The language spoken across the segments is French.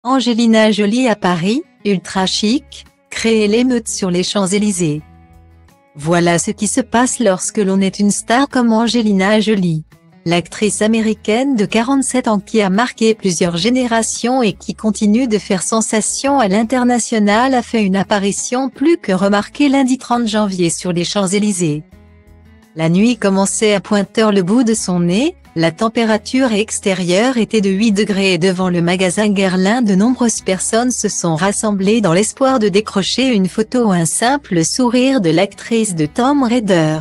Angelina Jolie à Paris, ultra chic, créer l'émeute sur les Champs-Élysées. Voilà ce qui se passe lorsque l'on est une star comme Angelina Jolie. L'actrice américaine de 47 ans qui a marqué plusieurs générations et qui continue de faire sensation à l'international a fait une apparition plus que remarquée lundi 30 janvier sur les Champs-Élysées. La nuit commençait à pointer le bout de son nez, la température extérieure était de 8 degrés et devant le magasin Guerlain de nombreuses personnes se sont rassemblées dans l'espoir de décrocher une photo ou un simple sourire de l'actrice de Tomb Raider.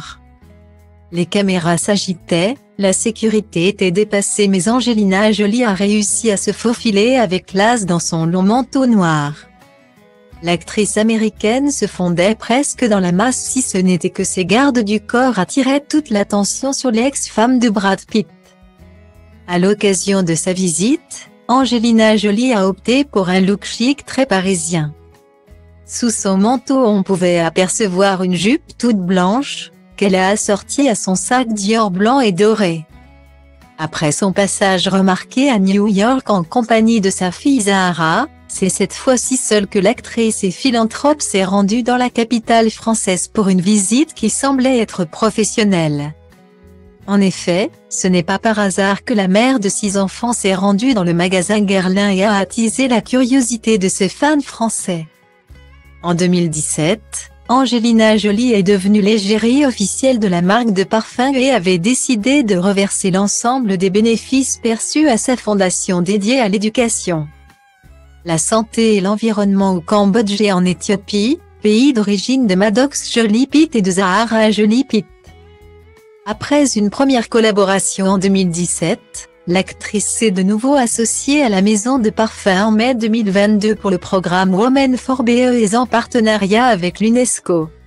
Les caméras s'agitaient, la sécurité était dépassée mais Angelina Jolie a réussi à se faufiler avec classe dans son long manteau noir. L'actrice américaine se fondait presque dans la masse si ce n'était que ses gardes du corps attiraient toute l'attention sur l'ex-femme de Brad Pitt. À l'occasion de sa visite, Angelina Jolie a opté pour un look chic très parisien. Sous son manteau on pouvait apercevoir une jupe toute blanche, qu'elle a assortie à son sac Dior blanc et doré. Après son passage remarqué à New York en compagnie de sa fille Zahara, c'est cette fois-ci seule que l'actrice et philanthrope s'est rendue dans la capitale française pour une visite qui semblait être professionnelle. En effet, ce n'est pas par hasard que la mère de 6 enfants s'est rendue dans le magasin Guerlain et a attisé la curiosité de ses fans français. En 2017, Angelina Jolie est devenue l'égérie officielle de la marque de parfum et avait décidé de reverser l'ensemble des bénéfices perçus à sa fondation dédiée à l'éducation, la santé et l'environnement au Cambodge et en Éthiopie, pays d'origine de Maddox Jolie Pitt et de Zahara Jolie Pitt. Après une première collaboration en 2017, l'actrice s'est de nouveau associée à la maison de parfum en mai 2022 pour le programme Women for BE en partenariat avec l'UNESCO.